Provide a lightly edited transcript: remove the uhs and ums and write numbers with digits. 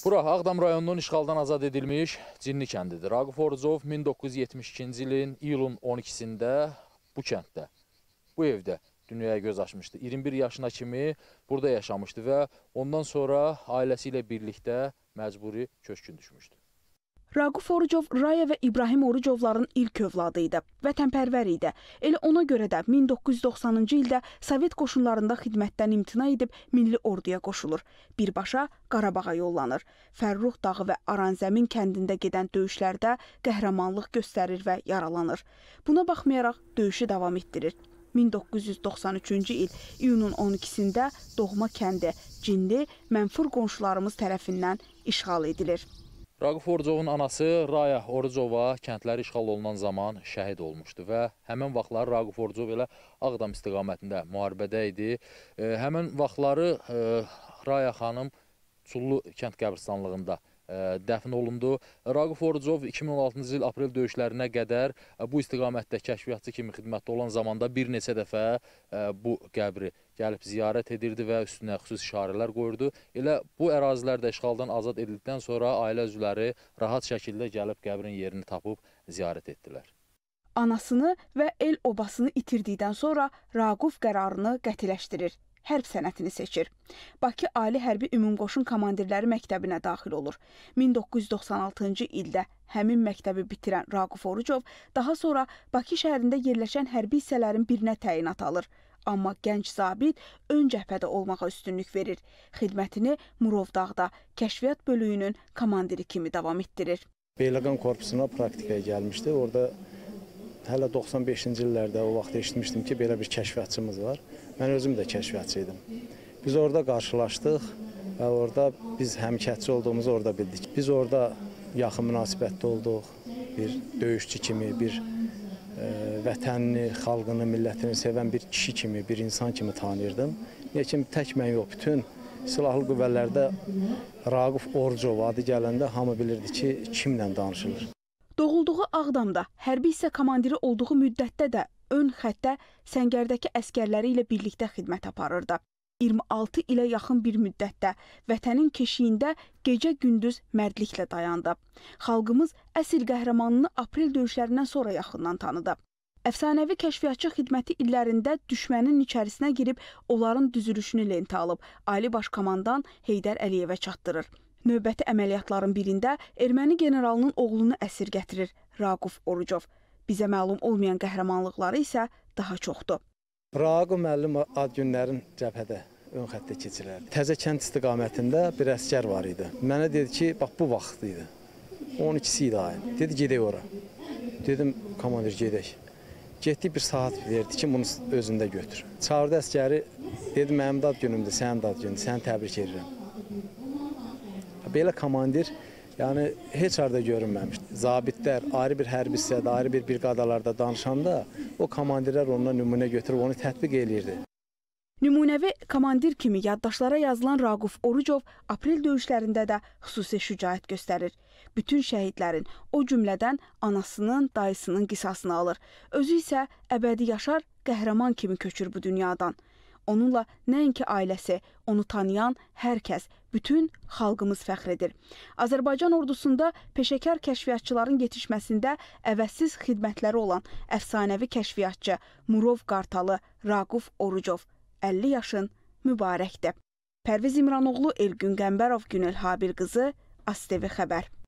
Bura Ağdam rayonunun işğaldan azad edilmiş Cinli kəndidir. Raquf Orucov 1972-ci ilin iyulun 12-sində bu kənddə, bu evdə dünyaya göz açmışdı. 21 yaşına kimi burada yaşamışdı və ondan sonra ailəsi ilə birlikdə məcburi köçkün düşmüşdü. Raquf Orucov Raya və İbrahim Orucovların ilk övladı idi, vətənpərvər idi. Elə ona görə də 1990-cı ildə Sovet qoşunlarında xidmətdən imtina edib milli orduya qoşulur. Birbaşa Qarabağa yollanır. Fərrux dağı və Aranzəmin kəndində gedən döyüşlərdə qəhrəmanlıq göstərir və yaralanır. Buna baxmayaraq döyüşü davam etdirir. 1993-cü il iyunun 12-sində doğma kəndi Cinli mənfur qonşularımız tərəfindən işğal edilir. Raquf Orucovun anası Raya Orucova kəndləri işğal olunan zaman şəhid olmuşdu və həmin vaxtları Raquf Orucov elə Ağdam istiqamətində müharibədə idi. Həmin vaxtları Raya xanım Çullu kənd qəbirstanlığında dəfn olundu. Raquf Orucov 2016-cı il aprel döyüşlərinə qədər bu istiqamətdə kəşfiyyatçı kimi xidmətdə olan zamanda bir neçə dəfə bu qəbri gəlib ziyarət edirdi və üstünə xüsusi işarələr qoyurdu. Elə bu ərazilər də işğaldan azad edildikdən sonra ailə üzvləri rahat şəkildə gəlib qəbrin yerini tapıb ziyarət etdilər. Anasını və el obasını itirdikdən sonra Raquf qərarını qətiləşdirir. Hərb sənətini seçir. Bakı Ali Hərbi Ümumqoşun Komandirləri Məktəbinə daxil olur. 1996-cı ildə həmin məktəbi bitirən Raquf Orucov daha sonra Bakı şəhərində yerləşən hərbi hissələrin birinə təyinat alır. Amma gənc zabit ön cəbhədə olmağa üstünlük verir. Xidmətini Murovdağda kəşfiyyat bölüyünün komandiri kimi davam etdirir. Beyləqan korpusuna praktikaya gəlmişdi. Orada hələ 95-ci illərdə o vaxt eşitmişdim ki, belə bir kəşfiyyatçımız var. Mən özüm də kəşfiyyatçı idim. Biz orada qarşılaşdıq və orada biz həmkətçi olduğumuzu orada bildik. Biz orada yaxın münasibətdə olduq. Bir döyüşçü kimi, bir vətənini, xalqını, millətini sevən bir kişi kimi, bir insan kimi tanıyırdım. Lakin tək mən yox, bütün silahlı qüvvələrdə Raquf Orucov adı gələndə hamı bilirdi ki, kimlə danışılır. Doğulduğu Ağdamda, hərbi hissə komandiri olduğu müddətdə də ön xəttə Səngərdəki əskərləri ilə birlikdə xidmət aparırdı. 26 ilə yaxın bir müddətdə vətənin keşiyində gecə-gündüz mərdliklə dayandı. Xalqımız əsl qəhrəmanını aprel döyüşlərindən sonra yaxından tanıdı. Əfsanəvi kəşfiyyatçı xidməti illərində düşmənin içərisinə girib onların düzülüşünü lentə alıb Ali Baş Komandan Heydər Əliyevə çatdırır. Növbəti əməliyyatların birində erməni generalının oğlunu əsir gətirir Raquf Orucov. Bizə məlum olmayan qəhrəmanlıqları isə daha çoxdur. Raquf müəllim ad günlərin cəbhədə ön xəttə keçirərdi. Təzəkənd istiqamətində bir əsgər var idi. Mənə dedi ki, bax bu vaxt idi. 12-si idi ayın. Dedi gedək ora. Dedim komandir gedək. Getdik, bir saat verdi ki, bunu özündə götür. Çağırdı əsgəri, dedi mənim ad günümdür, sənin ad günümdür, səni təbrik edirəm. Belə komandir yəni heç harda görünməmişdi. Zabitlər ayrı bir hərbi hissədə, ayrı bir briqadalarda danışanda o komandirlər ondan nümunə götürüb onu tətbiq eləyirdi. Nümunəvi komandir kimi yaddaşlara yazılan Raquf Orucov aprel döyüşlərində də xüsusi şücaət göstərir. Bütün şəhidlərin, o cümlədən anasının, dayısının qisasını alır. Özü isə əbədi yaşar, qəhrəman kimi köçür bu dünyadan. Onunla nəinki ailəsi, onu tanıyan hər kəs, bütün xalqımız fəxr edir. Azərbaycan ordusunda peşəkar kəşfiyyatçıların yetişməsində əvəzsiz xidmətləri olan əfsanəvi kəşfiyyatçı Murov Qartalı Raquf Orucov 50 yaşın mübarəkdir. Pərviz İmranoğlu, Elgün Qəmbərov, Günel Habil qızı, ASTV xəbər.